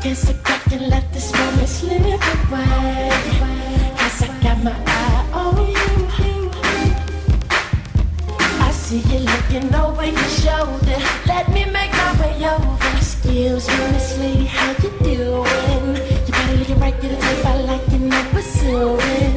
can't sit back and let this moment slip away. 'Cause I got my eye on you. I see you looking over your shoulder. Let me make my way over. Excuse me, Miss Lady, how you doing? You better look it right to the tape. I like you know pursuing.